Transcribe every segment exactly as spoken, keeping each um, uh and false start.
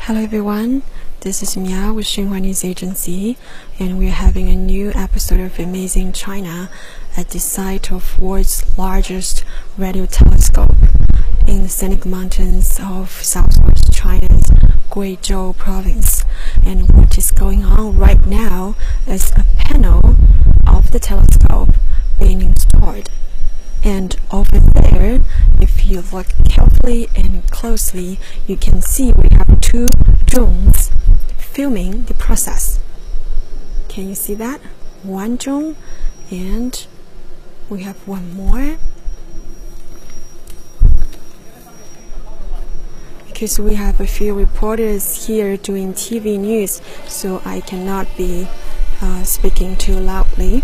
Hello everyone, this is Miao with Xinhua News Agency, and we're having a new episode of Amazing China at the site of world's largest radio telescope in the scenic mountains of southwest China's Guizhou province. And what is going on right now is a panel of the telescope being installed. And over there, if you look carefully and closely, you can see we have two drones filming the process. Can you see that? One drone, and we have one more. Because we have a few reporters here doing T V news, so I cannot be uh, speaking too loudly.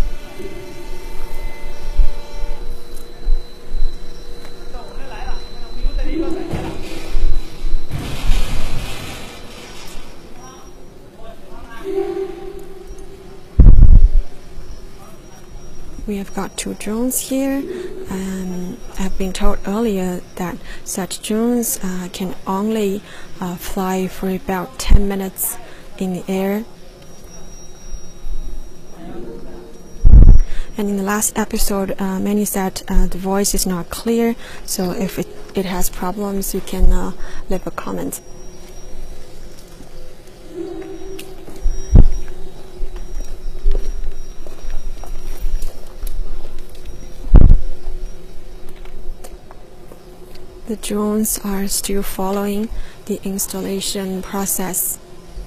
We have got two drones here. Um, I've been told earlier that such drones uh, can only uh, fly for about ten minutes in the air. And in the last episode, uh, many said uh, the voice is not clear, so if it, it has problems, you can uh, leave a comment. The drones are still following the installation process.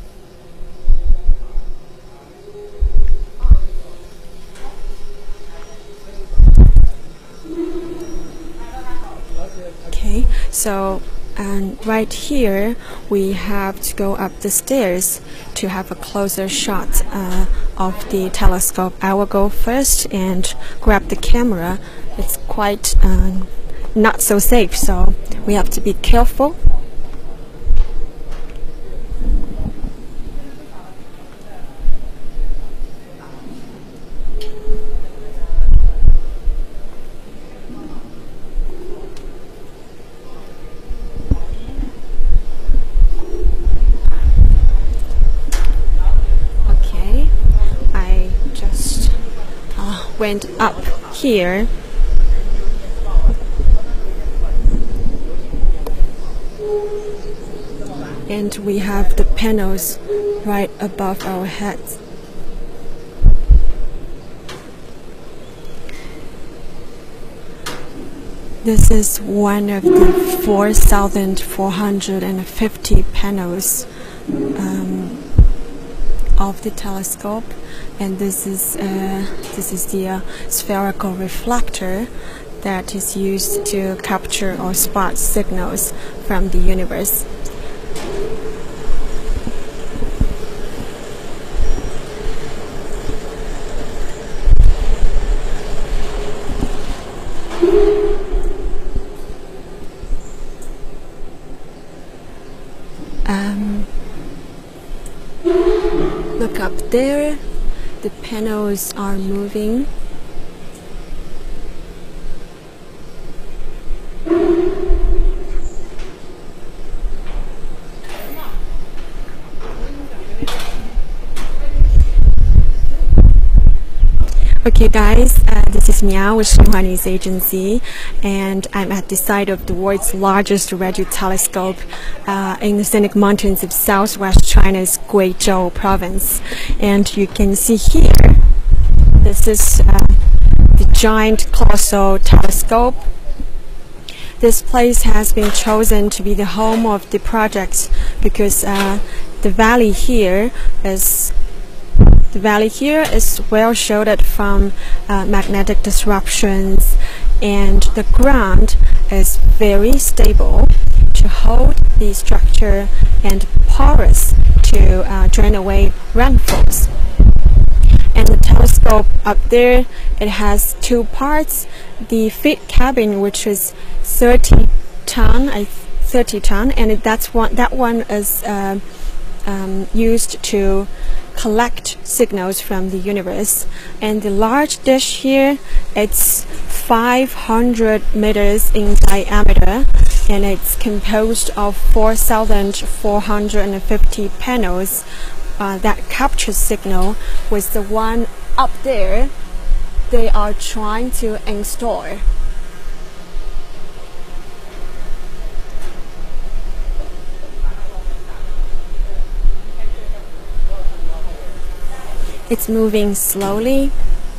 Okay, so um, right here we have to go up the stairs to have a closer shot uh, of the telescope. I will go first and grab the camera. It's quite um, not so safe, so we have to be careful. Okay, I just uh, went up here. And we have the panels right above our heads. This is one of the four thousand four hundred fifty panels um, of the telescope, and this is uh, this is the uh, spherical reflector that is used to capture or spot signals from the universe. Um, look up there, the panels are moving. Okay guys, uh, this is Miao with Xinhua News Agency, and I'm at the site of the world's largest radio telescope uh, in the scenic mountains of southwest China's Guizhou province. And you can see here, this is uh, the giant colossal telescope. This place has been chosen to be the home of the project because uh, the valley here is The valley here is well shielded from uh, magnetic disruptions, and the ground is very stable to hold the structure and porous to uh, drain away rainfalls. And the telescope up there, it has two parts. The feed cabin, which is thirty ton, I thirty ton, and it, that's one. That one is uh, um, used to collect signals from the universe. And the large dish here, it's five hundred meters in diameter, and it's composed of four thousand four hundred fifty panels uh, that capture signal, with the one up there they are trying to install. It's moving slowly.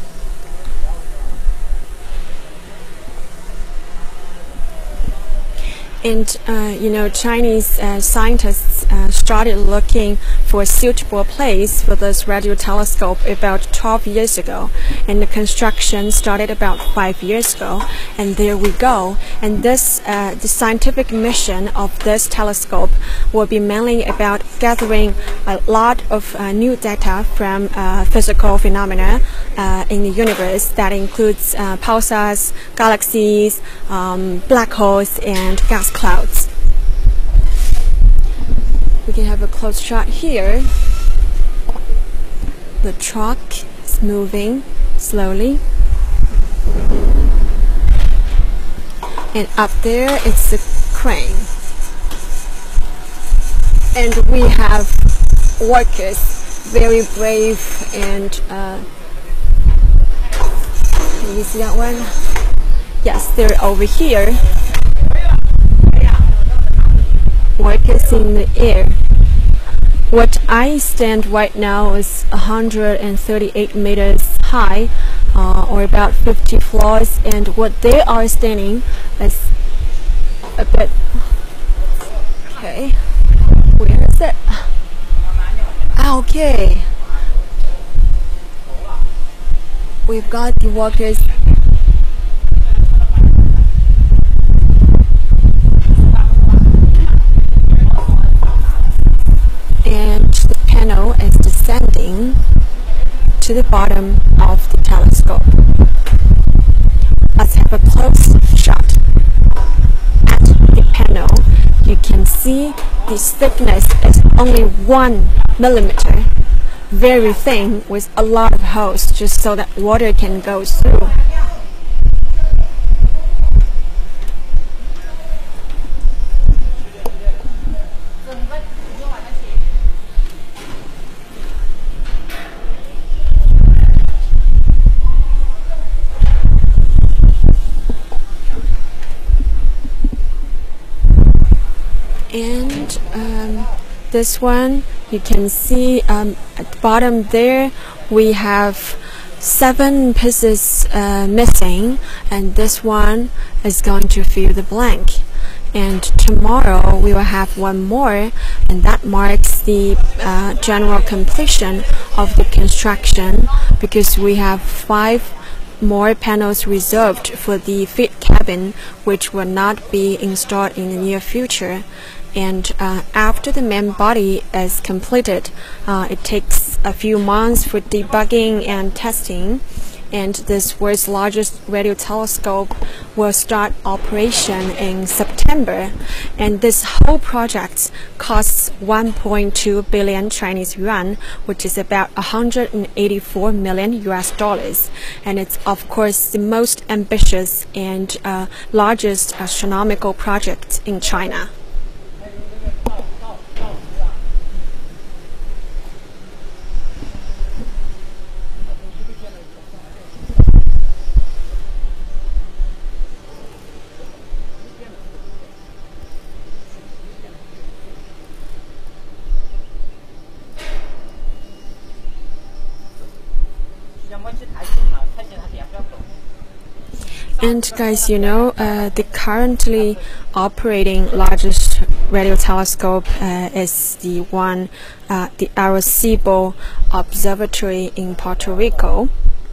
And uh, you know, Chinese uh, scientists uh, started looking for a suitable place for this radio telescope about twelve years ago, and the construction started about five years ago. And there we go. And this, uh, the scientific mission of this telescope will be mainly about gathering a lot of uh, new data from uh, physical phenomena uh, in the universe. That includes uh, pulsars, galaxies, um, black holes, and gas clouds. We can have a close shot here. The truck is moving slowly, and up there it's a crane, and we have workers, very brave, and uh, can you see that one? Yes, they're over here. Workers in the air. What I stand right now is one hundred thirty-eight meters high, uh, or about fifty floors, and what they are standing is a bit. Okay, where is it? Okay, we've got the workers. And the panel is descending to the bottom of the telescope. Let's have a close shot at the panel. You can see the thickness is only one millimeter, very thin, with a lot of holes, just so that water can go through. And um, this one, you can see um, at the bottom there we have seven pieces uh, missing, and this one is going to fill the blank. And tomorrow we will have one more, and that marks the uh, general completion of the construction, because we have five more panels reserved for the feed cabin, which will not be installed in the near future. And uh, after the main body is completed, uh, it takes a few months for debugging and testing, and this world's largest radio telescope will start operation in September. And this whole project costs one point two billion Chinese yuan, which is about one hundred eighty-four million U S dollars. And it's of course the most ambitious and uh, largest astronomical project in China. And guys, you know, uh, the currently operating largest radio telescope uh, is the one, uh, the Arecibo Observatory in Puerto Rico.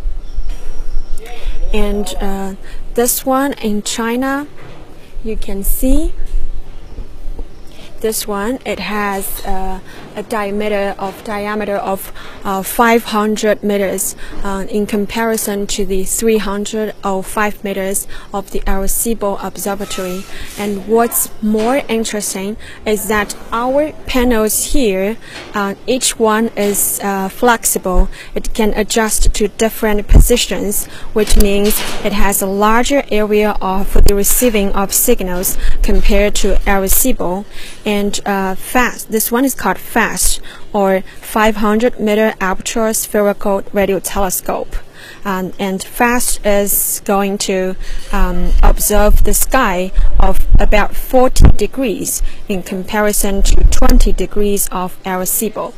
And uh, this one in China, you can see this one, it has uh, a diameter of diameter of uh, five hundred meters uh, in comparison to the three hundred five meters of the Arecibo Observatory. And what's more interesting is that our panels here, uh, each one is uh, flexible. It can adjust to different positions, which means it has a larger area of, for the receiving of signals compared to Arecibo. And uh, FAST, this one is called FAST, or five hundred meter Aperture Spherical Radio Telescope. Um, and FAST is going to um, observe the sky of about forty degrees in comparison to twenty degrees of Arecibo.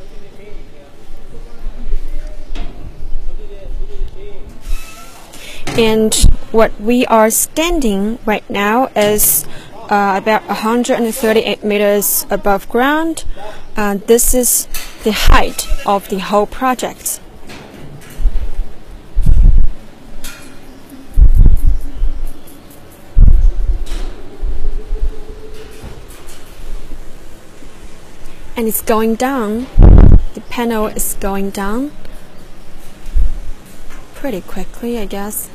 And what we are standing right now is Uh, about one hundred thirty-eight meters above ground. Uh, this is the height of the whole project. And it's going down. The panel is going down pretty quickly, I guess.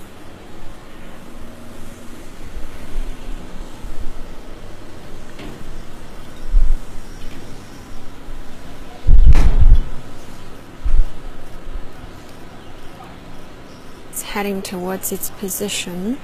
Heading towards its position.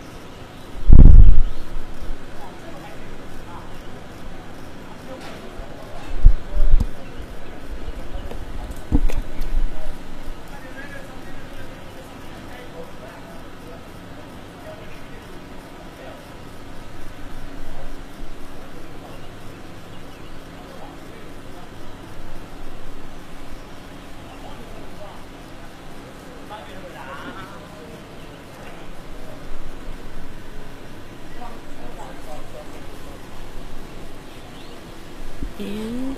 And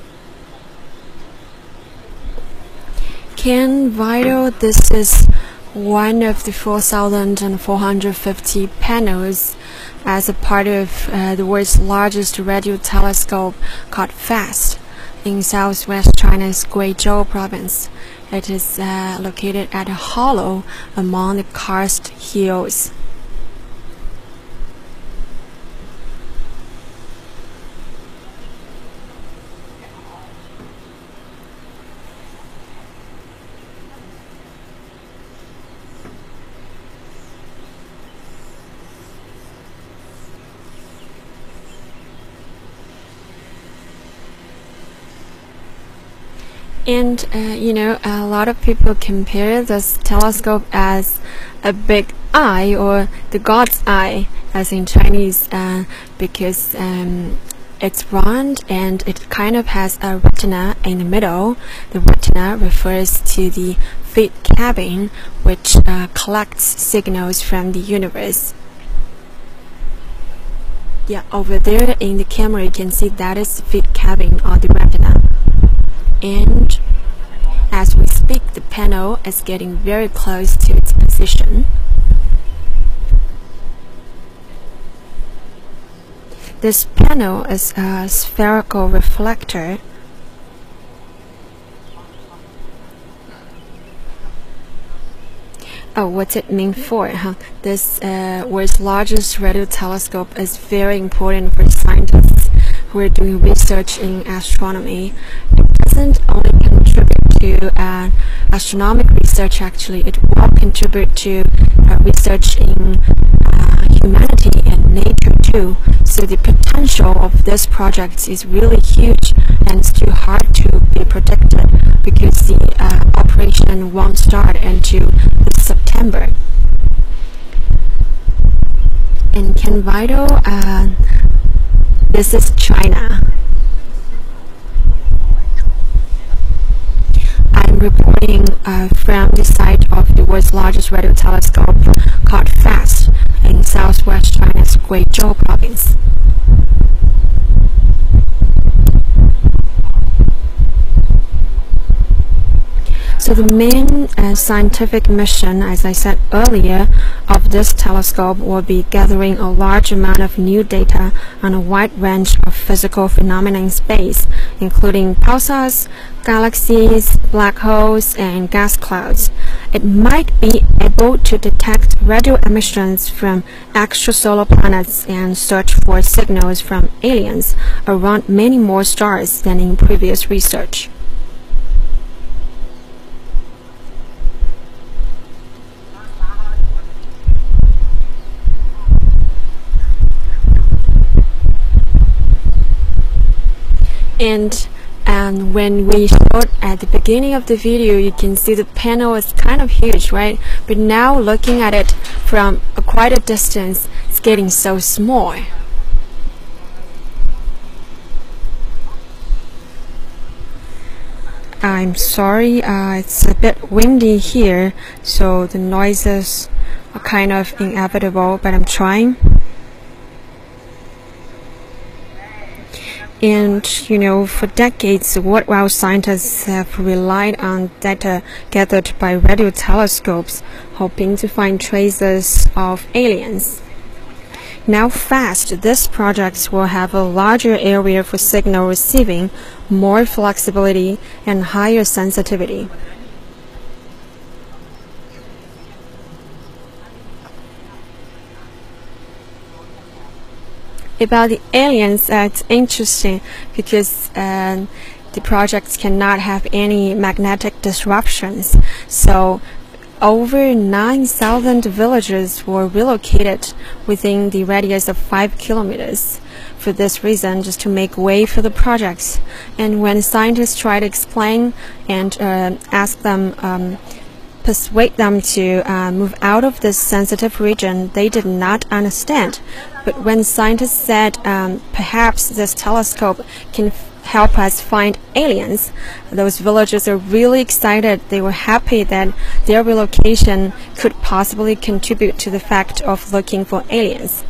Can Vital, this is one of the four thousand four hundred fifty panels as a part of uh, the world's largest radio telescope called FAST in southwest China's Guizhou province. It is uh, located at a hollow among the karst hills. And uh, you know, a lot of people compare this telescope as a big eye, or the God's eye, as in Chinese, uh, because um, it's round and it kind of has a retina in the middle. The retina refers to the feed cabin, which uh, collects signals from the universe. Yeah, over there in the camera you can see that is the feed cabin or the retina. And as we speak, the panel is getting very close to its position. This panel is a spherical reflector. Oh, what's it mean for? Huh? This uh, world's largest radio telescope is very important for scientists who are doing research in astronomy. It doesn't only contribute to uh, astronomical research, actually, it will contribute to uh, research in uh, humanity and nature too. So the potential of this project is really huge, and it's too hard to be predicted because the uh, operation won't start until September. And Can Vital, uh, this is China. I'm reporting uh, from the site of the world's largest radio telescope called FAST in southwest China's Guizhou province. So the main uh, scientific mission, as I said earlier, of this telescope will be gathering a large amount of new data on a wide range of physical phenomena in space, including pulsars, galaxies, black holes, and gas clouds. It might be able to detect radio emissions from extrasolar planets and search for signals from aliens around many more stars than in previous research. And and when we showed at the beginning of the video, you can see the panel is kind of huge, right? But now looking at it from a quite a distance, it's getting so small. I'm sorry, uh, it's a bit windy here, so the noises are kind of inevitable, but I'm trying. And, you know, for decades, worldwide scientists have relied on data gathered by radio telescopes, hoping to find traces of aliens. Now fast, this project will have a larger area for signal receiving, more flexibility, and higher sensitivity. About the aliens, uh, it's interesting because uh, the projects cannot have any magnetic disruptions. So over nine thousand villages were relocated within the radius of five kilometers. For this reason, just to make way for the projects. And when scientists try to explain and uh, ask them, um, persuade them to uh, move out of this sensitive region, they did not understand. But when scientists said um, perhaps this telescope can help us find aliens, those villagers are really excited. They were happy that their relocation could possibly contribute to the fact of looking for aliens.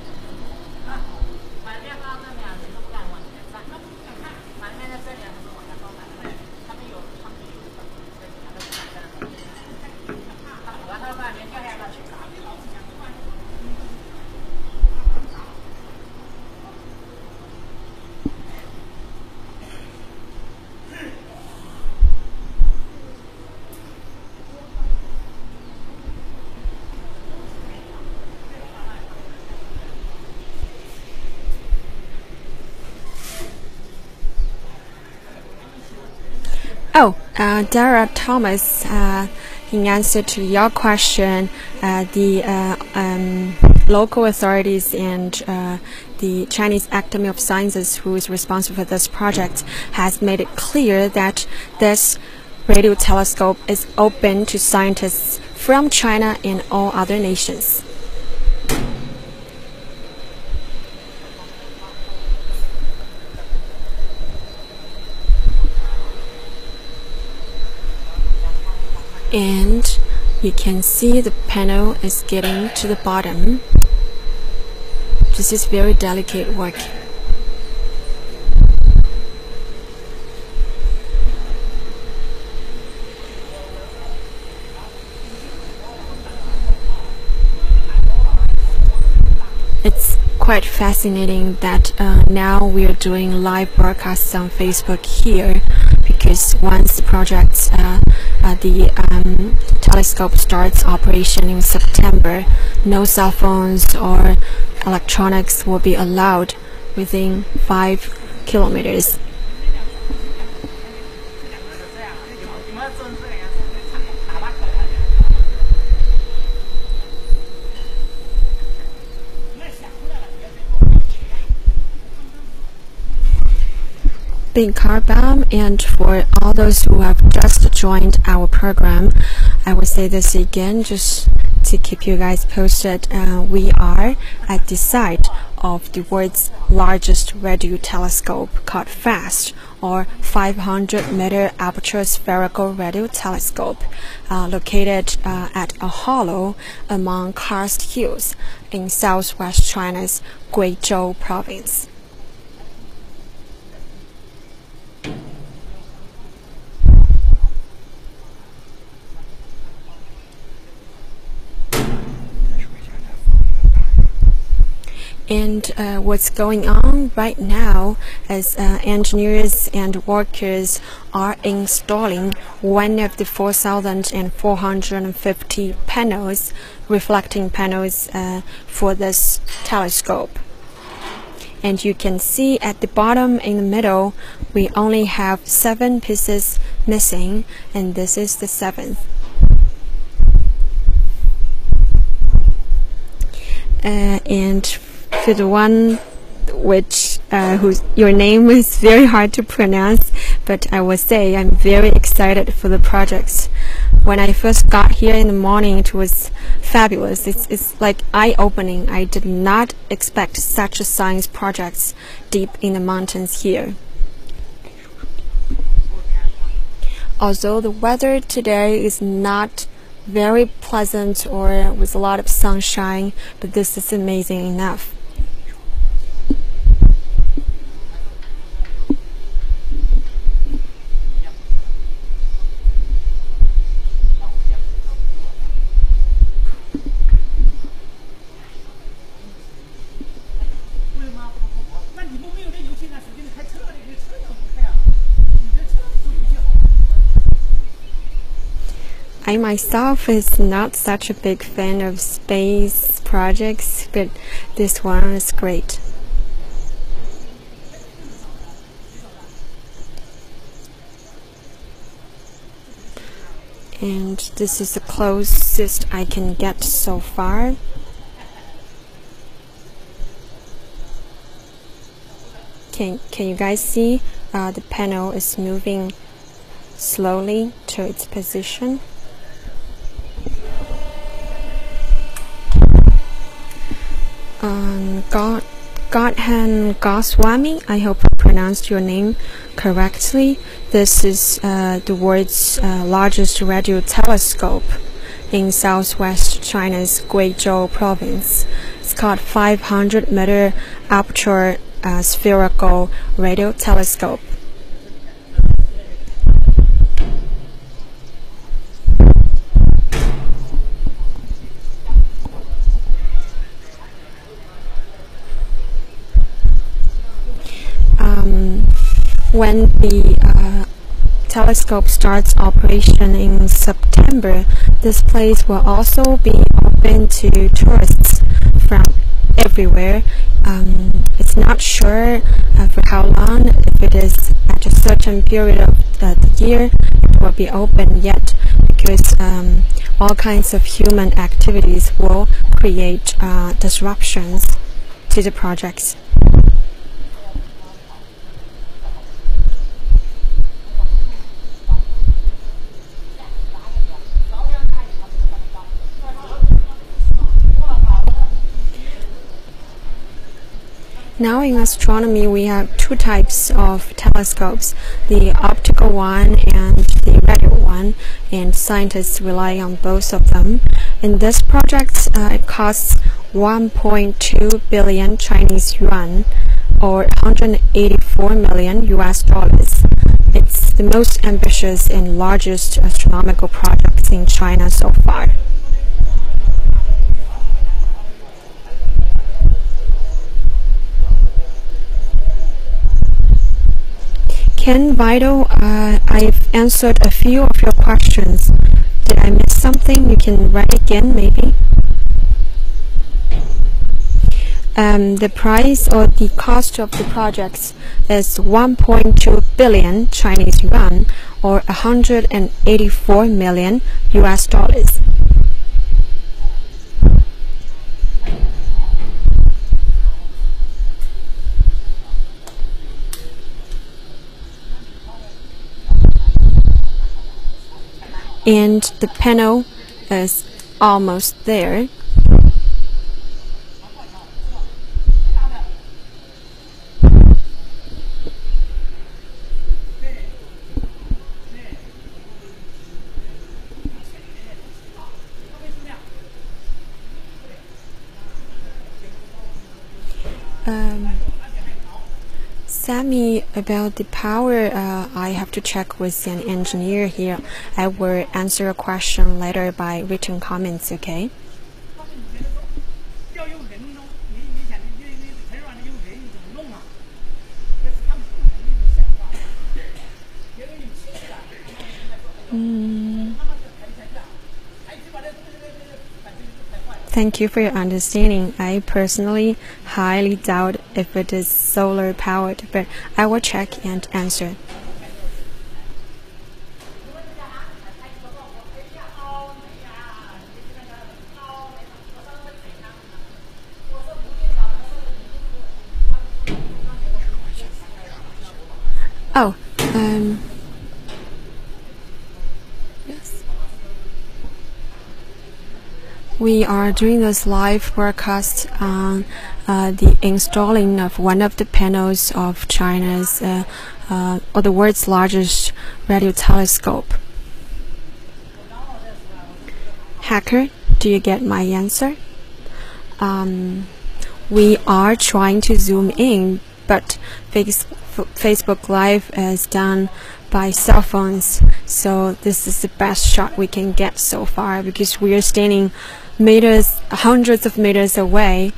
Oh, uh, Dara Thomas, uh, in answer to your question, uh, the uh, um, local authorities and uh, the Chinese Academy of Sciences, who is responsible for this project, has made it clear that this radio telescope is open to scientists from China and all other nations. And you can see the panel is getting to the bottom. This is very delicate work. It's quite fascinating that uh, now we are doing live broadcasts on Facebook here, because once the project, uh, uh, the um, telescope starts operation in September, no cell phones or electronics will be allowed within five kilometers. Big car bomb, and for all those who have just joined our program, I will say this again just to keep you guys posted. Uh, we are at the site of the world's largest radio telescope called FAST, or five hundred meter Aperture Spherical Radio Telescope, uh, located uh, at a hollow among karst hills in southwest China's Guizhou province. And uh, what's going on right now is uh, engineers and workers are installing one of the four thousand four hundred fifty panels, reflecting panels uh, for this telescope. And you can see at the bottom in the middle, we only have seven pieces missing, and this is the seventh. Uh, and for the one which uh, whose your name is very hard to pronounce, but I will say I'm very excited for the projects. When I first got here in the morning, it was fabulous. It's, it's like eye-opening. I did not expect such a science project deep in the mountains here. Although the weather today is not very pleasant or with a lot of sunshine, but this is amazing enough. I myself is not such a big fan of space projects, but this one is great. And this is the closest I can get so far. Can, can you guys see uh, the panel is moving slowly to its position? Um, God, Godhan Goswami, I hope I pronounced your name correctly. This is uh, the world's uh, largest radio telescope in southwest China's Guizhou province. It's called five hundred meter Aperture uh, Spherical radio telescope. Um, when the uh, telescope starts operation in September, this place will also be open to tourists from everywhere. Um, it's not sure uh, for how long. If it is at a certain period of uh, the year, it will be open yet, because um, all kinds of human activities will create uh, disruptions to the projects. Now in astronomy, we have two types of telescopes, the optical one and the radio one, and scientists rely on both of them. In this project, uh, it costs one point two billion Chinese yuan, or one hundred eighty-four million U S dollars. It's the most ambitious and largest astronomical project in China so far. Ken Vital, uh, I've answered a few of your questions. Did I miss something? You can write again, maybe. Um, the price or the cost of the projects is one point two billion Chinese yuan, or one hundred eighty-four million U S dollars. And the panel is almost there. Um, Sammy, about the power, uh, I have to check with an engineer here. I will answer a question later by written comments, okay? Thank you for your understanding. I personally highly doubt if it is solar powered, but I will check and answer. Oh, um, yes. We are doing this live broadcast on uh, the installing of one of the panels of China's uh, uh, or the world's largest radio telescope. Hacker, do you get my answer? Um, we are trying to zoom in, but Facebook Live is done by cell phones, so this is the best shot we can get so far because we are standing meters, hundreds of meters away.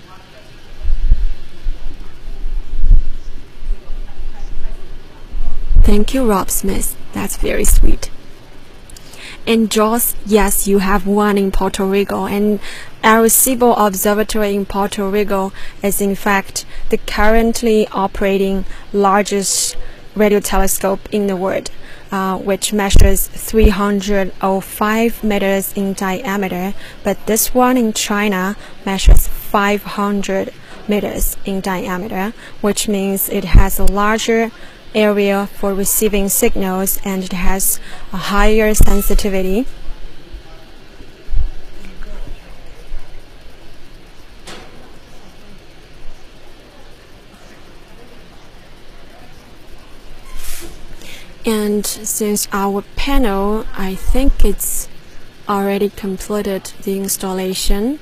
Thank you, Rob Smith. That's very sweet. And Joss, yes, you have one in Puerto Rico, and Arecibo Observatory in Puerto Rico is in fact the currently operating largest radio telescope in the world, uh, which measures three hundred five meters in diameter, but this one in China measures five hundred meters in diameter, which means it has a larger area for receiving signals and it has a higher sensitivity. And since our panel, I think it's already completed the installation.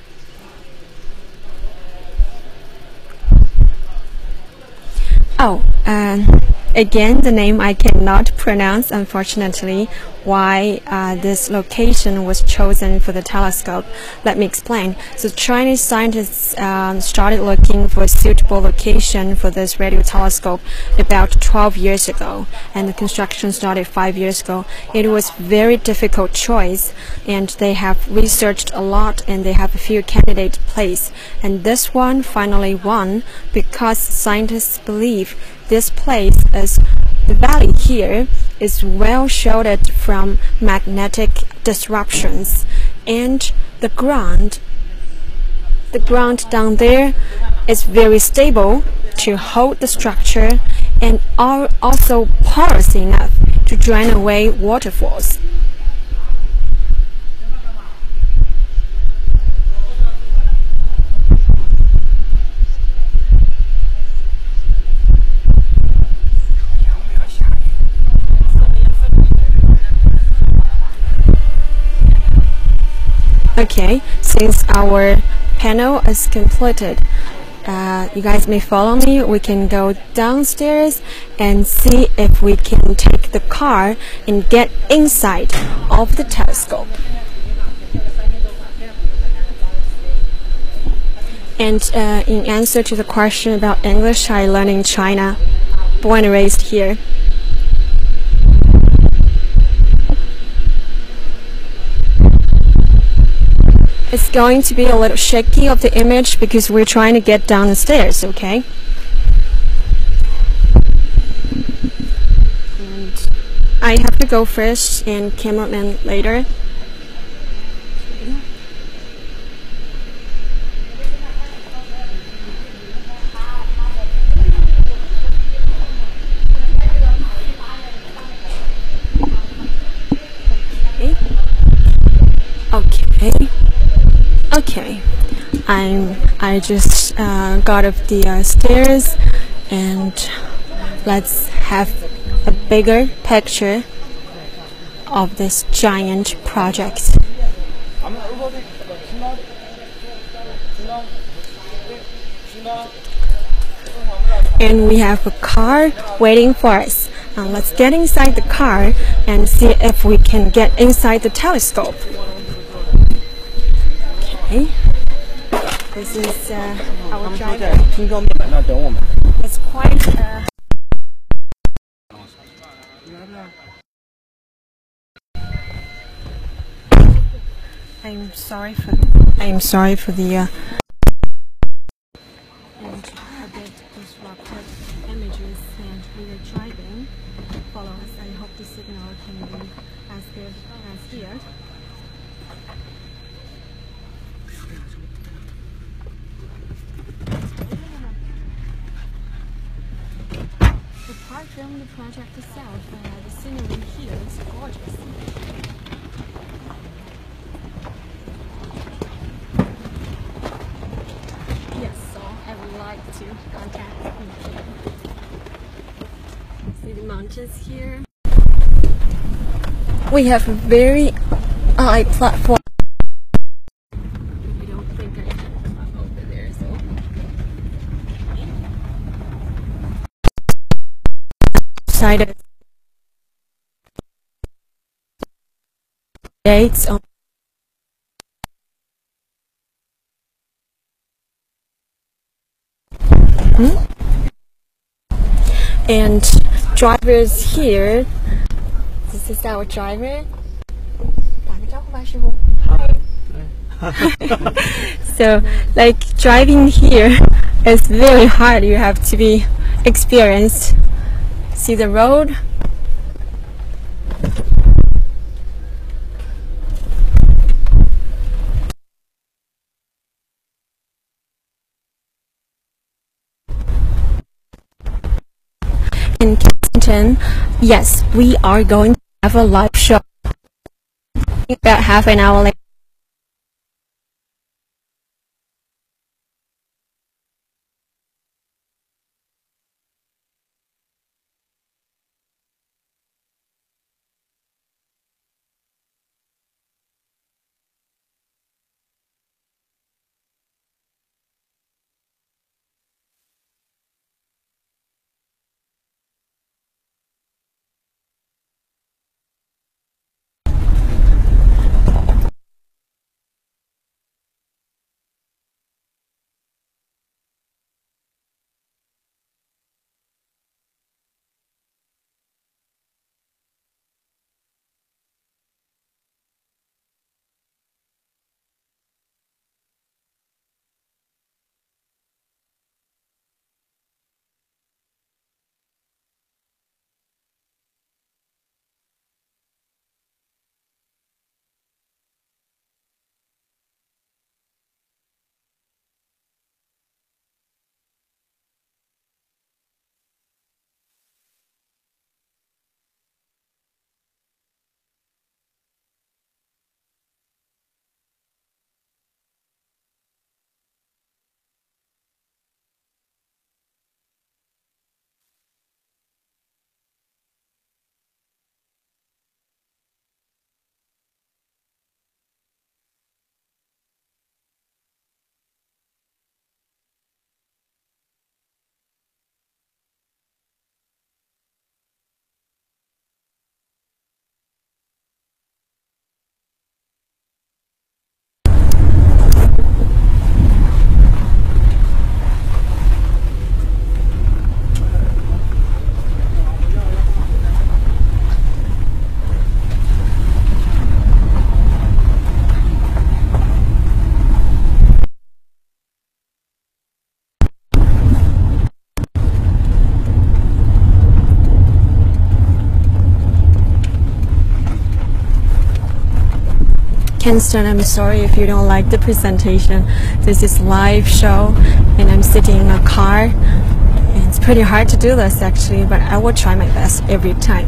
Oh, and again, the name I cannot pronounce, unfortunately, why uh, this location was chosen for the telescope. Let me explain. So Chinese scientists um, started looking for a suitable location for this radio telescope about twelve years ago, and the construction started five years ago. It was a very difficult choice, and they have researched a lot, and they have a few candidate placed. And this one finally won because scientists believe this place is the valley here is well shielded from magnetic disruptions, and the ground the ground down there is very stable to hold the structure and are also porous enough to drain away waterfalls. Okay, since our panel is completed, uh, you guys may follow me. We can go downstairs and see if we can take the car and get inside of the telescope. And uh, in answer to the question about English, I learned in China, born and raised here. It's going to be a little shaky of the image because we're trying to get down the stairs, okay? And I have to go first and cameraman later. Okay. Okay. Okay, I'm, I just uh, got up the uh, stairs, and let's have a bigger picture of this giant project. And we have a car waiting for us. Uh, let's get inside the car and see if we can get inside the telescope. Okay. This is uh, our driver. It's quite uh, I I'm sorry for I'm sorry for the uh, and a bit disrupted images, and we are driving. Follow us. I hope the signal can be as good as here. Apart from the project itself, uh, the scenery here is gorgeous. Yes, so I would like to contact you. See the mountains here. We have a very high platform. I don't think I can come up over there, so. Side of dates on hmm? And drivers here. This is our driver. So, like driving here is very hard. You have to be experienced. See the road? In Kensington, yes, we are going to have a live show about half an hour later. Kenston, I'm sorry if you don't like the presentation. This is live show and I'm sitting in a car. And it's pretty hard to do this actually, but I will try my best every time.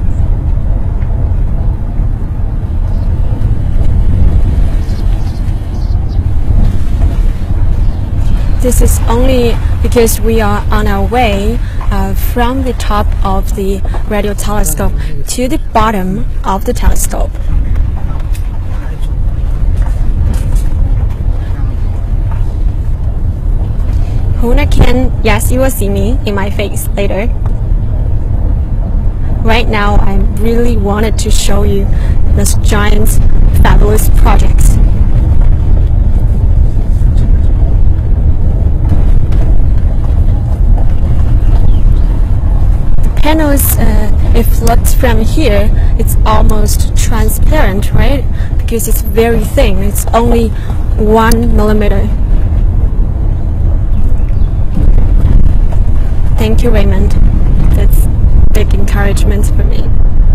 This is only because we are on our way uh, from the top of the radio telescope to the bottom of the telescope. Huna can, yes, you will see me in my face later. Right now, I really wanted to show you this giant, fabulous project. The panels, uh, if looked from here, it's almost transparent, right? Because because it's very thin. It's only one millimeter. Thank you, Raymond. That's big encouragement for me.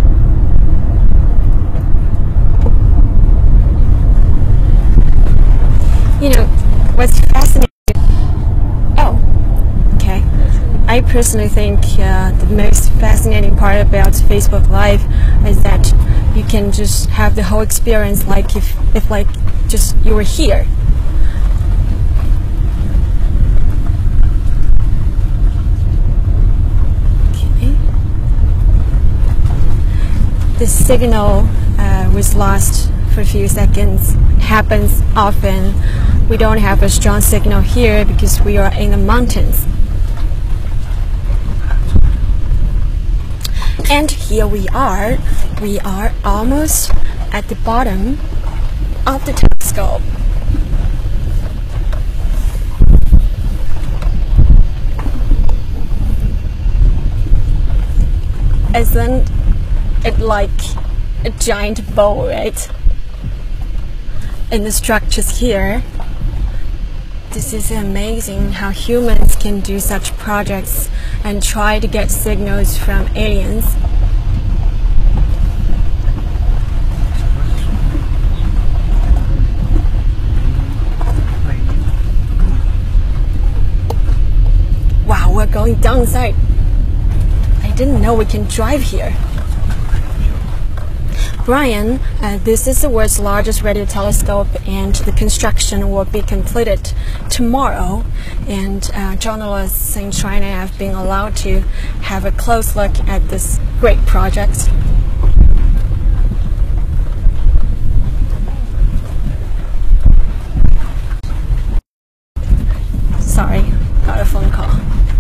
You know, what's fascinating... Oh, okay. I personally think uh, the most fascinating part about Facebook Live is that you can just have the whole experience like if, if like just you were here. Okay. The signal uh, was lost for a few seconds. It happens often. We don't have a strong signal here because we are in the mountains. And here we are. We are almost at the bottom of the telescope. Isn't it like a giant bowl, right? And the structures here. This is amazing how humans can do such projects and try to get signals from aliens. Wow, we're going downside. I didn't know we can drive here. Brian, uh, this is the world's largest radio telescope, and the construction will be completed tomorrow. And uh, journalists in China have been allowed to have a close look at this great project. Sorry, got a phone call.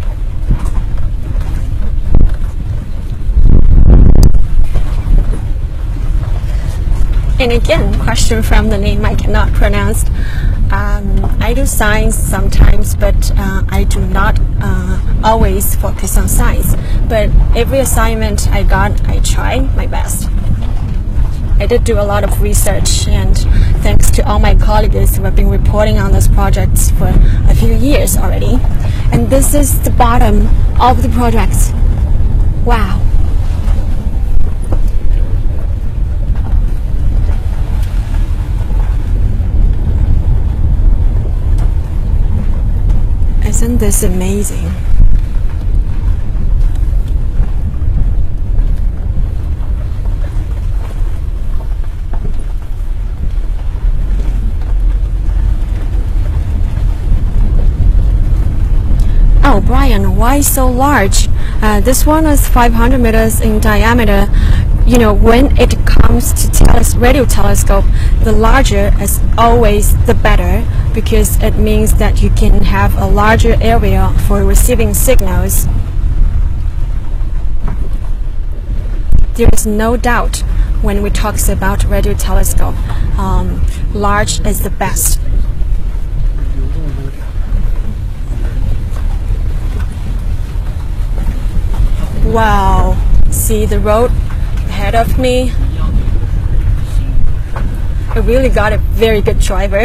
And again, question from the name I cannot pronounce. Um, I do science sometimes, but uh, I do not uh, always focus on science. But every assignment I got, I try my best. I did do a lot of research, and thanks to all my colleagues who have been reporting on this project for a few years already. And this is the bottom of the project. Wow. Isn't this amazing? Oh, Brian, why so large? Uh, this one is five hundred meters in diameter. You know, when it comes to teles radio telescope, the larger is always the better, because it means that you can have a larger area for receiving signals. There is no doubt when we talk about radio telescope, um, large is the best. Wow, see the road ahead of me? I really got a very good driver.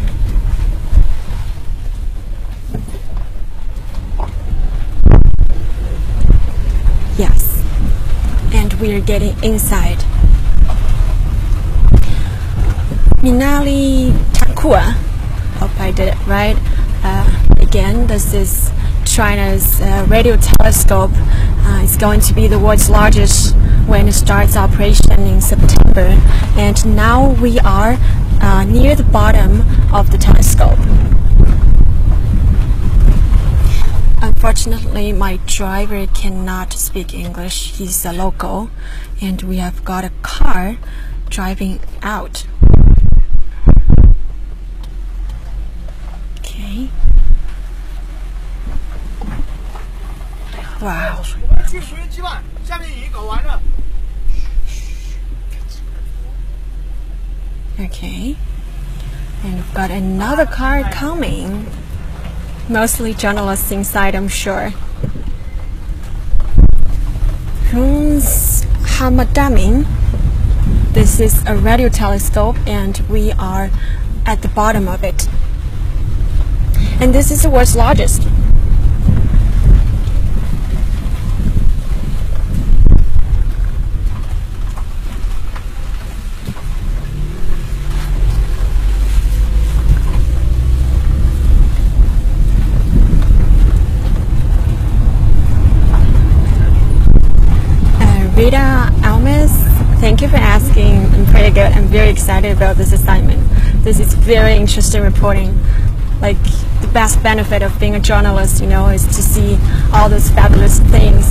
Yes, and we are getting inside. Minali Takua, hope I did it right. Uh, again, this is China's uh, radio telescope. Uh, it's going to be the world's largest when it starts operation in September. And now we are uh, near the bottom of the telescope. Unfortunately, my driver cannot speak English. He's a local, and we have got a car driving out. Okay. Wow. Okay. And we've got another car coming. Mostly journalists inside, I'm sure. Who's Hamadaming? This is a radio telescope and we are at the bottom of it. And this is the world's largest. Rita Almes, thank you for asking. I'm pretty good. I'm very excited about this assignment. This is very interesting reporting. Like, the best benefit of being a journalist, you know, is to see all those fabulous things.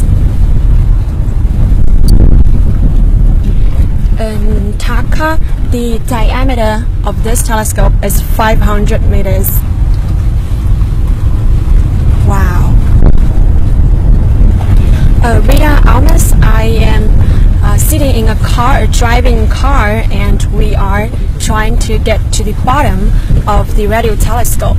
In Taka, the diameter of this telescope is five hundred meters. Wow. Uh, Rita Almas, I am uh, sitting in a car, a driving car, and we are trying to get to the bottom of the radio telescope.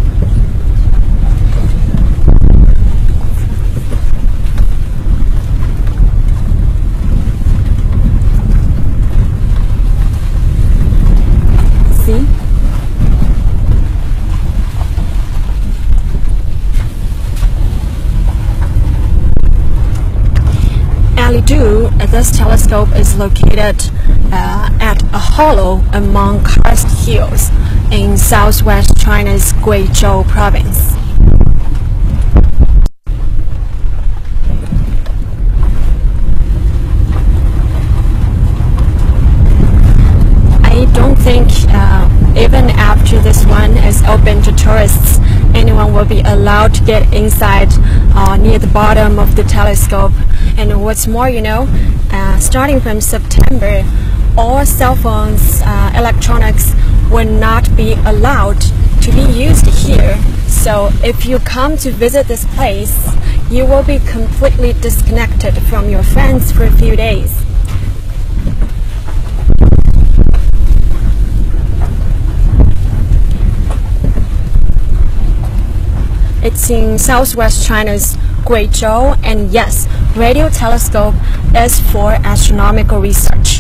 See? This telescope is located uh, at a hollow among karst hills in southwest China's Guizhou province. I don't think uh, even after this one is open to tourists, anyone will be allowed to get inside uh, near the bottom of the telescope. And what's more, you know, uh, starting from September, all cell phones, uh, electronics will not be allowed to be used here. So if you come to visit this place, you will be completely disconnected from your friends for a few days. It's in southwest China's Guizhou, and yes, radio telescope is for astronomical research.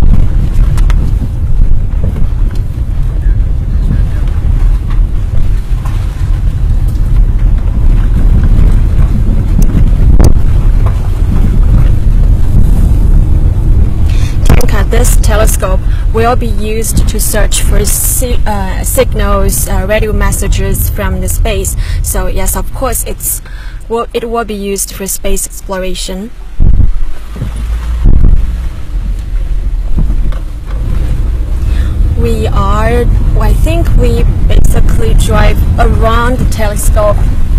This telescope will be used to search for si uh, signals, uh, radio messages from the space. So yes, of course, it's well, it will be used for space exploration. We are, well, I think we basically drive around the telescope.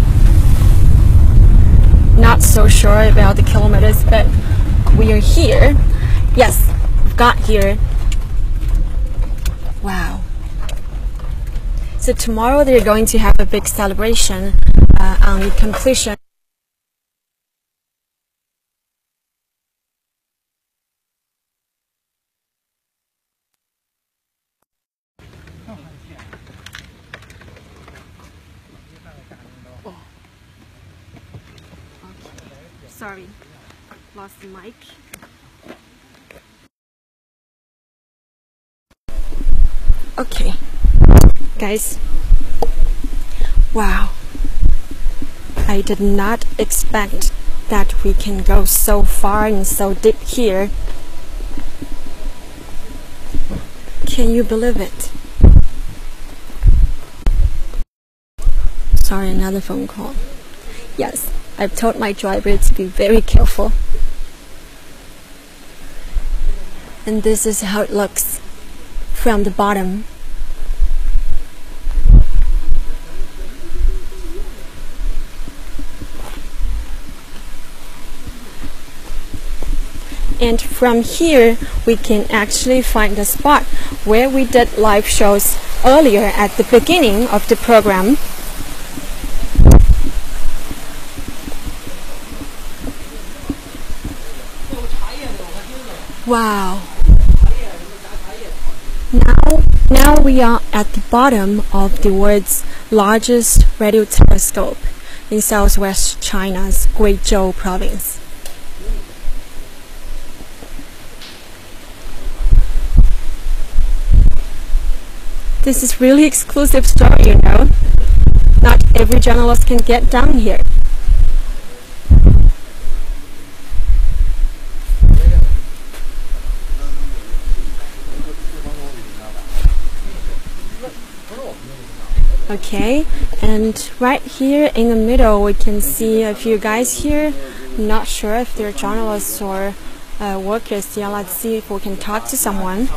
Not so sure about the kilometers, but we are here. Yes. Got here. Wow. So tomorrow they're going to have a big celebration uh, on the completion. Oh. Okay. Sorry, lost the mic. Okay, guys, wow, I did not expect that we can go so far and so deep here. Can you believe it? Sorry, another phone call. Yes, I've told my driver to be very careful. And this is how it looks from the bottom. And from here we can actually find the spot where we did live shows earlier at the beginning of the program. Wow. Now, now we are at the bottom of the world's largest radio telescope in southwest China's Guizhou province. This is really exclusive story, you know. Not every journalist can get down here. Okay, and right here in the middle we can see a few guys here. Not sure if they're journalists or uh, workers. Yeah, let's see if we can talk to someone.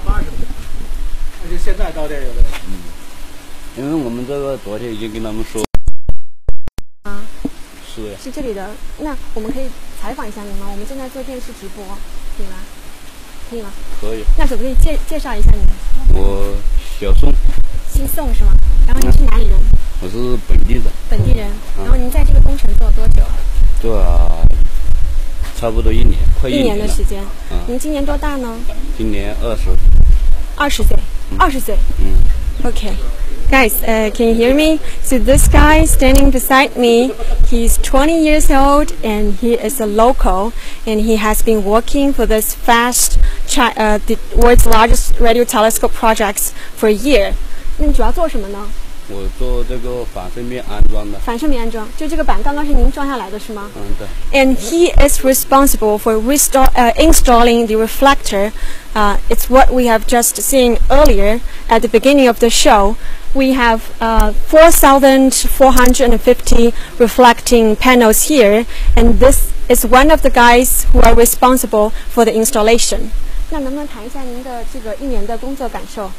因为我们这个昨天已经跟他们说。 啊， 是呀。 是这里的。那我们可以采访一下你吗？我们正在做电视直播，可以吗？可以吗？ 可以。 那可不可以介介绍一下你们？ 我小宋。 姓宋是吗？然后您是哪里人？ 我是本地人。 本地人。然后您在这个工程做了多久？ 做了差不多一年，快一年了。 一年的时间。 嗯。 您今年多大呢？ 今年二十。 二十岁。二十岁。 嗯。 Okay. Guys, uh, can you hear me? So this guy standing beside me, he's twenty years old and he is a local and he has been working for this fast, chi uh, the world's largest radio telescope projects for a year. 那你主要做什么呢？ 我做这个反射面安装的。 反射面安装，就这个板刚刚是您装下来的是吗？ 嗯，对。 And he is responsible for restore, uh, installing the reflector. Uh, it's what we have just seen earlier at the beginning of the show. We have uh, four thousand four hundred fifty reflecting panels here, and this is one of the guys who are responsible for the installation. 那能不能谈一下您的这个一年的工作感受？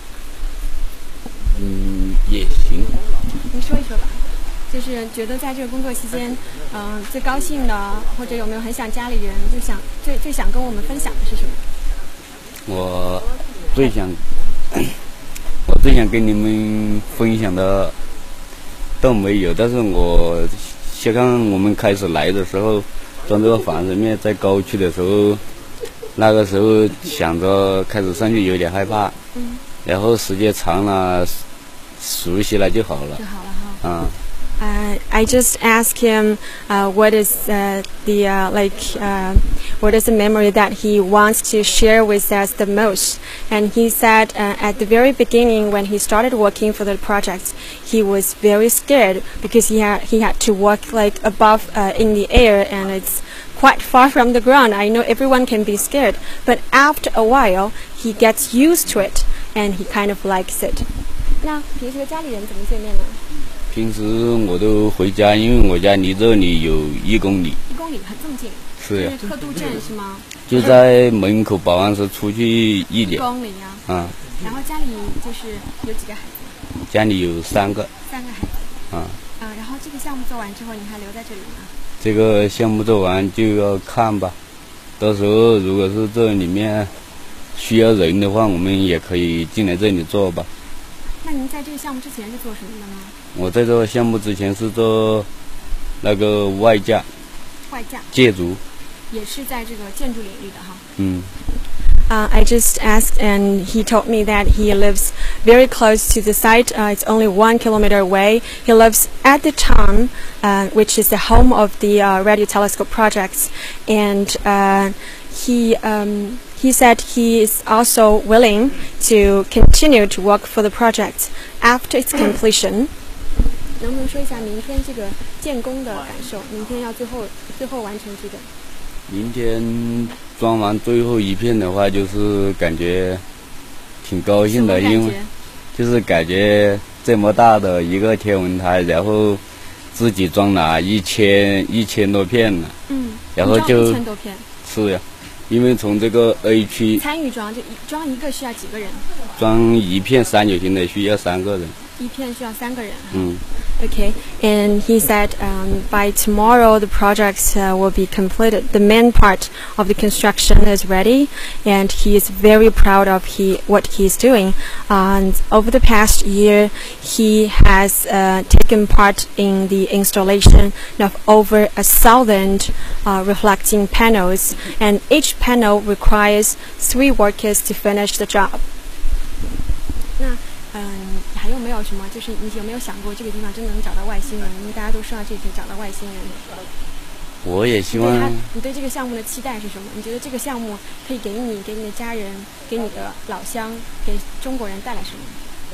嗯，也行。 您说一说吧，就是觉得在这个工作期间，嗯、呃，最高兴的，或者有没有很想家里人，就想最最想跟我们分享的是什么？ 我最想。我最想跟你们分享的都没有，但是我先看我们开始来的时候，装这个反射面在高区的时候，那个时候想着开始上去有点害怕，嗯，然后时间长了，熟悉了就好了， 就好了哈， 嗯。 Uh, I just asked him uh, what is uh, the uh, like uh, what is the memory that he wants to share with us the most, and he said uh, at the very beginning when he started working for the project, he was very scared because he had he had to work like above uh, in the air and it's quite far from the ground. I know everyone can be scared, but after a while he gets used to it and he kind of likes it. 那平时和家里人怎么见面呢？ 平时我都回家，因为我家离这里有一公里。 一公里，很这么近。 是呀。 是特都镇是吗？ 就在门口保安室出去一点。 一公里呀。 嗯。 然后家里就是有几个孩子？ 家里有三个。 三个孩子。 嗯。 啊，然后这个项目做完之后，你还留在这里吗？ 这个项目做完就要看吧，到时候如果是这里面需要人的话，我们也可以进来这里做吧。 那您在这个项目之前是做什么的呢？ 我在这个项目之前是做那个外架， 外架建筑， 也是在这个建筑领域的哈。 嗯。 Uh, I just asked, and he told me that he lives very close to the site. Uh, it's only one kilometer away. He lives at the town, uh, which is the home of the uh, radio telescope projects, and uh, he. Um, He said he is also willing to continue to work for the project after its completion. 能不能说一下明天这个建工的感受？明天要最后最后完成这个。 明天装完最后一片的话，就是感觉挺高兴的，因为就是感觉这么大的一个天文台，然后自己装了一千一千多片了。嗯。然后就一千多片。 是呀。因为从这个 A 区参与装，就装一个需要几个人？ 装一片三角形的需要三个人。 一片需要三个人。 嗯。 Okay, and he said um, by tomorrow the project uh, will be completed. The main part of the construction is ready, and he is very proud of he what he is doing. And over the past year, he has uh, taken part in the installation of over a thousand uh, reflecting panels, and each panel requires three workers to finish the job. 那嗯，还有没有什么？就是你有没有想过这个地方真的能找到外星人？因为大家都说到这里找到外星人。 我也希望。 你对他，你对这个项目的期待是什么？你觉得这个项目可以给你、给你的家人、给你的老乡、给中国人带来什么？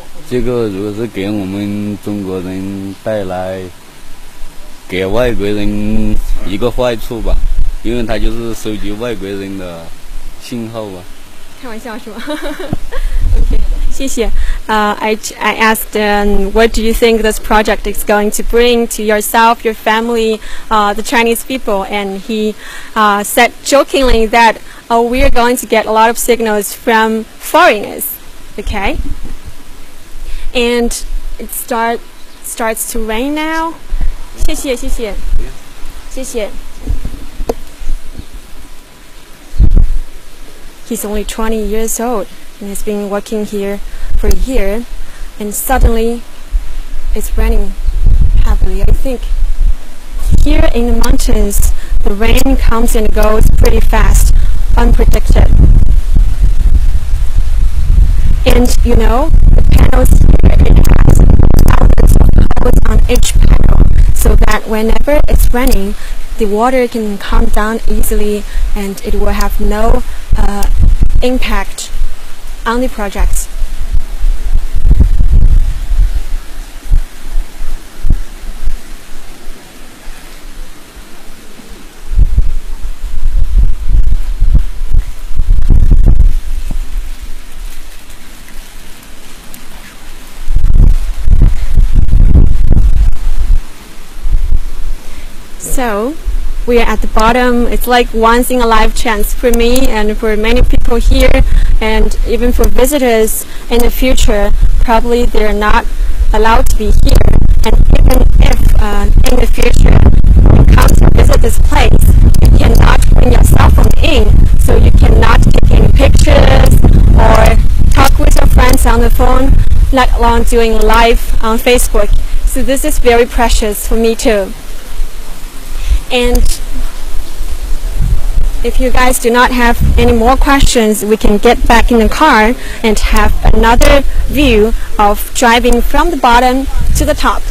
这个如果是给我们中国人带来给外国人一个坏处吧，因为它就是收集外国人的信号吧。 开玩笑是吗？OK， 谢谢。Uh, I I asked, um, what do you think this project is going to bring to yourself, your family, uh, the Chinese people? And he uh, said jokingly that, oh, we are going to get a lot of signals from foreigners. Okay. And it start starts to rain now. 谢谢谢谢谢谢 He's only twenty years old and has been working here for a year, and suddenly it's raining heavily. I think here in the mountains the rain comes and goes pretty fast, unpredicted. And you know, the panels here, it has thousands of holes on each panel, so that whenever it's raining, the water can come down easily and it will have no uh, impact on the project. So, we are at the bottom. It's like once in a life chance for me and for many people here, and even for visitors in the future. Probably they're not allowed to be here, and even if uh, in the future you come to visit this place, you cannot bring your cell phone in, so you cannot take any pictures or talk with your friends on the phone, let alone doing live on Facebook. So this is very precious for me too. And if you guys do not have any more questions, we can get back in the car and have another view of driving from the bottom to the top.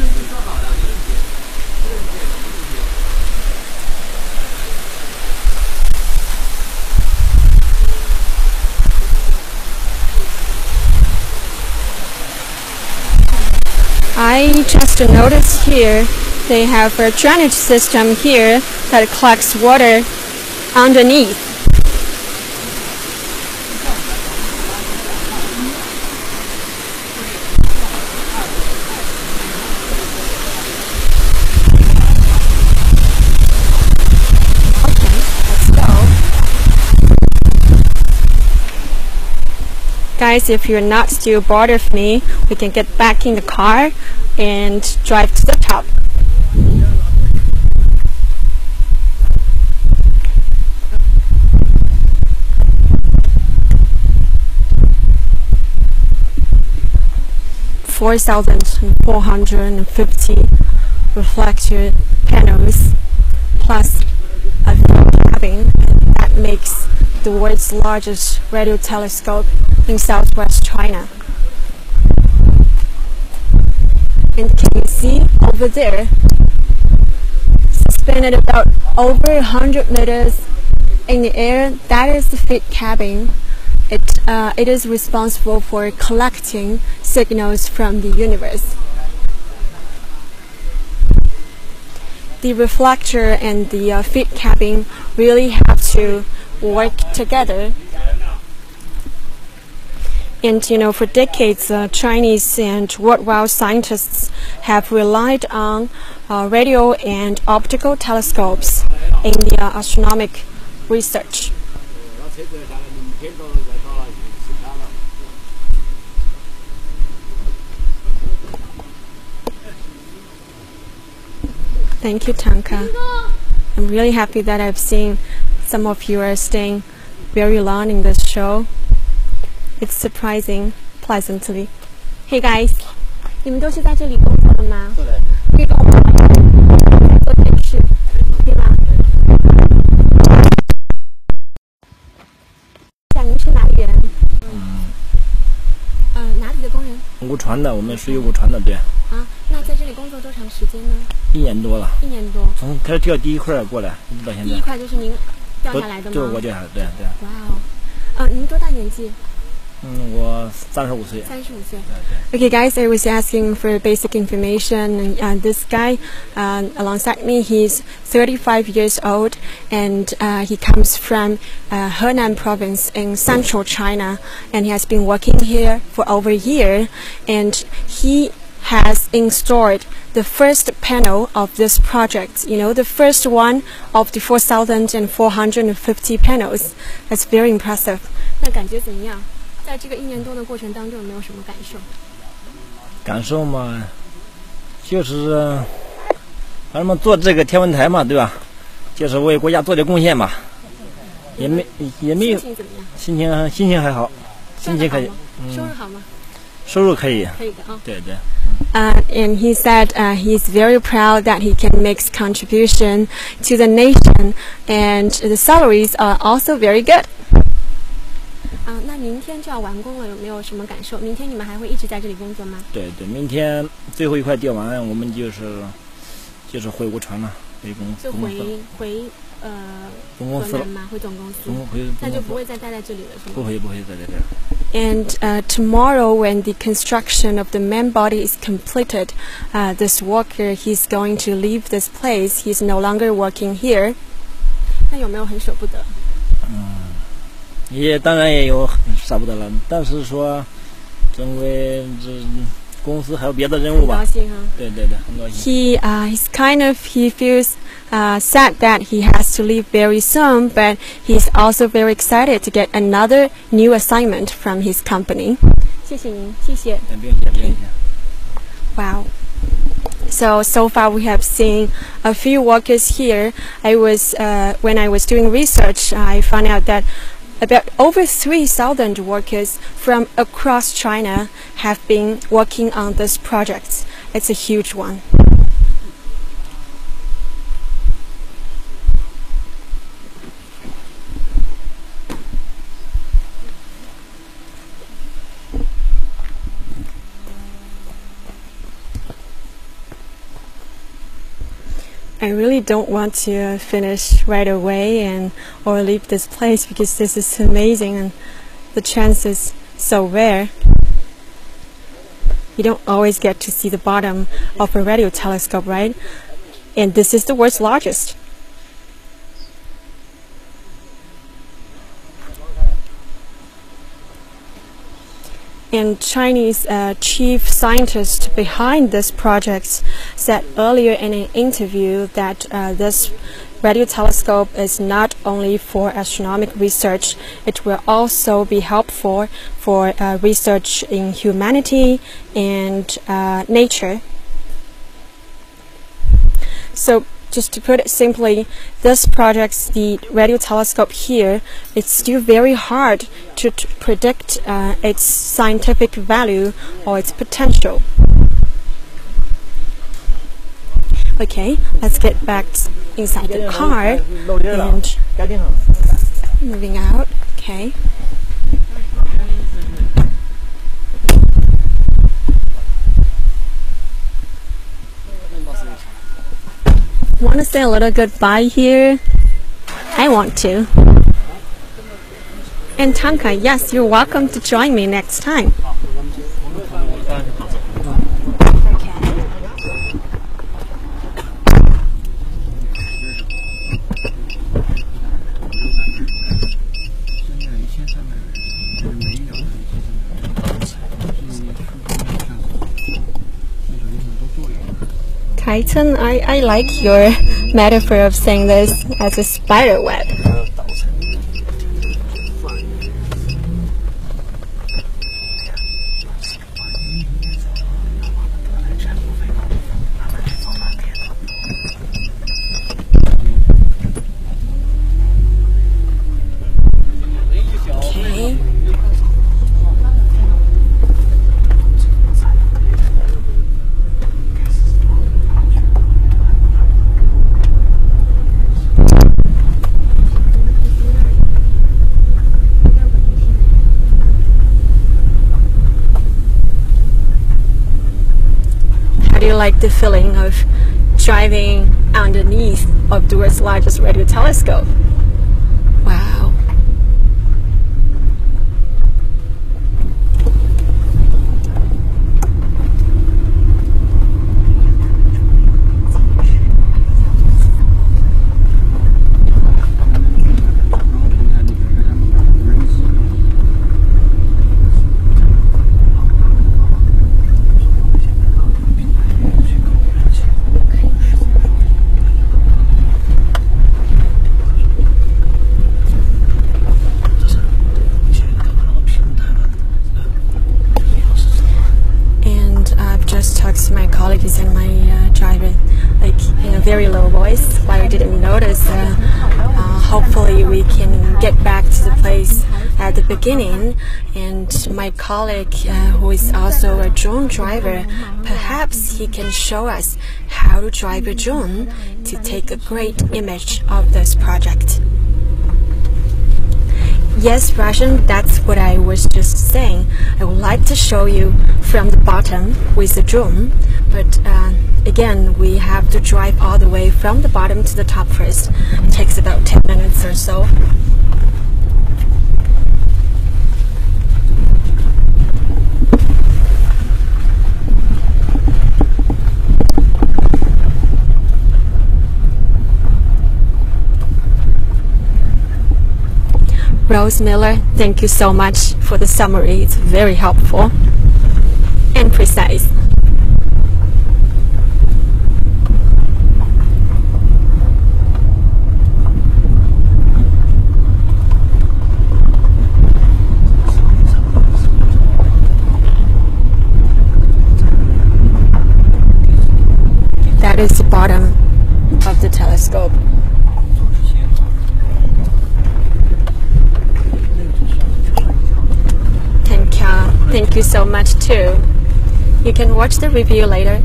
I just noticed here they have a drainage system here that collects water underneath. Okay, let's go. Guys, if you're not still bored of me, we can get back in the car and drive to the top. four thousand four hundred fifty reflector panels plus a cabin, and that makes the world's largest radio telescope in southwest China. And can you see over there, suspended about over one hundred meters in the air, that is the feed cabin. It, uh, it is responsible for collecting signals from the universe. The reflector and the uh, feed cabin really have to work together. And you know, for decades, uh, Chinese and worldwide scientists have relied on uh, radio and optical telescopes in the uh, astronomical research. Thank you, Tanka. I'm really happy that I've seen some of you are staying very long in this show. It's surprising pleasantly. Hey guys, 你们都是在这里工作的吗？可以跟我们做电视，对吗？讲您是哪里人？嗯，呃，哪里的工人？ 武传的，我们属于武传的，对。 啊，那在这里工作多长时间呢？ 一年多了。 一年多。 从开始掉第一块过来，一直到现在。 第一块就是您掉下来的吗？ 就是我掉下来，对对。 哇哦，啊，您多大年纪？ 嗯，我三十五岁。 三十五岁。 对 Okay, guys, I was asking for basic information. And uh, this guy uh, alongside me, he's thirty-five years old, and uh, he comes from uh, Henan province in central China, and he has been working here for over a year, and he has installed the first panel of this project, you know, the first one of the four thousand four hundred fifty panels. That's very impressive. 那感觉怎么样？在这个一年多的过程当中，有没有什么感受？ 感受嘛，就是反正嘛做这个天文台嘛，对吧？就是为国家做点贡献嘛，也没也没有。 心情怎么样？ 心情心情还好，心情可以。 收入好吗？ 收入可以。 可以的啊。 对对。 Uh, and he said uh, he's very proud that he can make contribution to the nation, and the salaries are also very good. 啊，那明天就要完工了，有没有什么感受？明天你们还会一直在这里工作吗？ 对对，明天最后一块吊完，我们就是就是回无船了，回公就回回呃总公司了吗？回总公司。 总回那就不会再待在这里了，是吗？ 不会不会再在这儿。 And uh, tomorrow, when the construction of the main body is completed, uh, this worker he's going to leave this place. He's no longer working here. 那有没有很舍不得？ 嗯。也当然也有舍不得了，但是说，因为这公司还有别的任务吧。 很高兴哈。 对对对，很高兴。 He uh, he's kind of he feels uh, sad that he has to leave very soon, but he's also very excited to get another new assignment from his company. 谢谢您，谢谢。 不用谢，不用谢。 Wow. So, so far we have seen a few workers here. I was, uh, when I was doing research, I found out that about over three thousand workers from across China have been working on this project. It's a huge one. I really don't want to finish right away and or leave this place because this is amazing and the chance is so rare. You don't always get to see the bottom of a radio telescope, right? And this is the world's largest. And Chinese uh, chief scientist behind this project said earlier in an interview that uh, this radio telescope is not only for astronomical research, it will also be helpful for uh, research in humanity and uh, nature. So just to put it simply, this project, the radio telescope here, it's still very hard to, to predict uh, its scientific value or its potential. Okay, let's get back inside the car and moving out. Okay. Want to say a little goodbye here? I want to. And Tanka, yes, you're welcome to join me next time. Titan, I, I like your metaphor of saying this as a spider web. Okay. Do you like the feeling of driving underneath of the world's largest radio telescope? Wow. colleague and my uh, driver, like in a very low voice, why I didn't notice. Uh, uh, hopefully we can get back to the place at the beginning, and my colleague, uh, who is also a drone driver, perhaps he can show us how to drive a drone to take a great image of this project. Yes, Russian, that's what I was just saying. I would like to show you from the bottom with the drone, but uh, again, we have to drive all the way from the bottom to the top first. It takes about ten minutes or so. Rose Miller, thank you so much for the summary. It's very helpful and precise. That is the bottom of the telescope. Thank you so much too. You can watch the review later.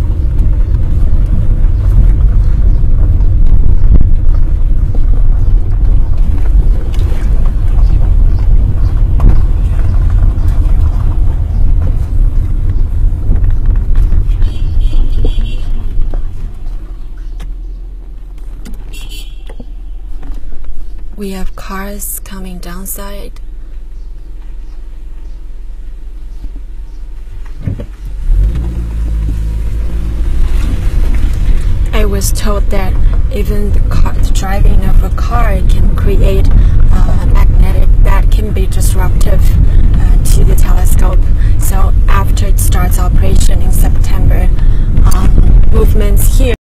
We have cars coming downside. I was told that even the, car, the driving of a car can create uh, magnetic that can be disruptive uh, to the telescope. So after it starts operation in September, um, movements here